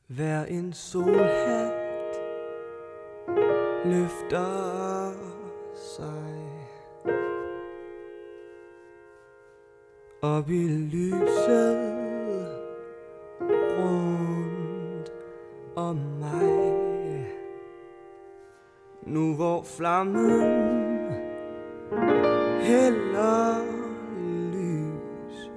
Hver en solhat løfter sig op i lyset rundt om mig. Nu hvor flammen hælder lys,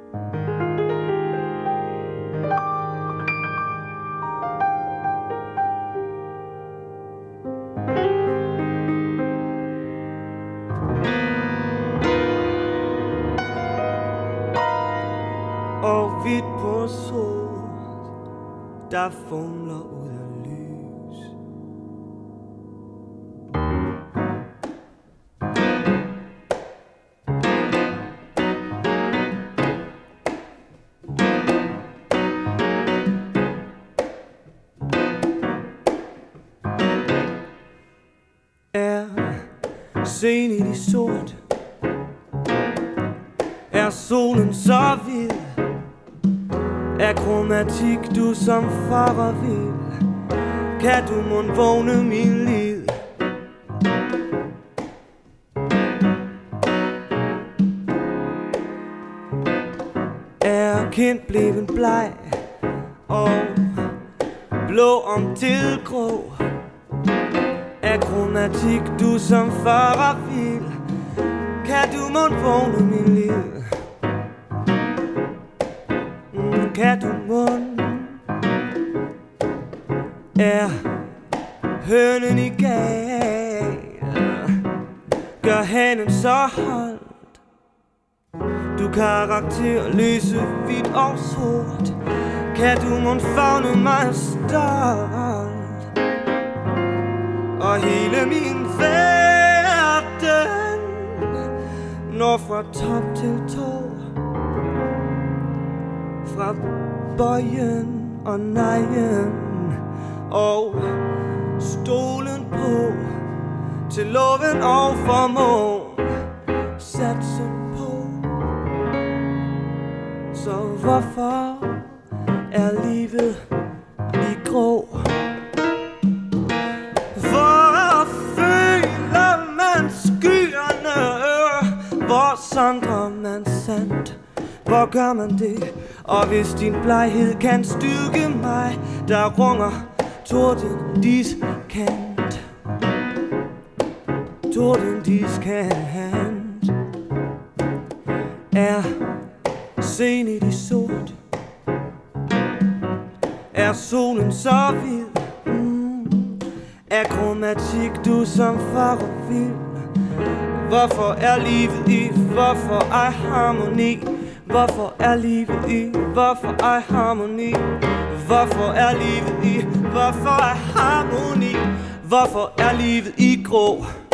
og hvidt på sort, der fumler ud af lys. Er sen i de sort, er solen så vild, er kromatik du som farer vild, kan du mon vågne min lid? Er kind blevet bleg og blå om til grå, er kromatik du som farer vild, kan du mon vågne min lid? Kan du mon? Er hønen i gal, gør hanen så holdt, du karakterløse hvidt og sort, kan du mon favne mig stolt? Og hele min verden når fra top til tå, fra bøjen og nejen og stolen på, til loven og formåen satsen på. Så hvorfor er livet i grå? Hvor føler man skyerne? Hvor sondrer man sandt? Hvor gør man det? Og hvis din bleghed kan styrke mig, der runger torden diskant, torden diskant. Er sen i de sort, er solen så hvid, er kromatik du som farer vild. Hvorfor er livet i, hvorfor er harmoni? Hvorfor er livet i, hvorfor er harmoni? Hvorfor er livet i, hvorfor er harmoni? Hvorfor er livet i grå?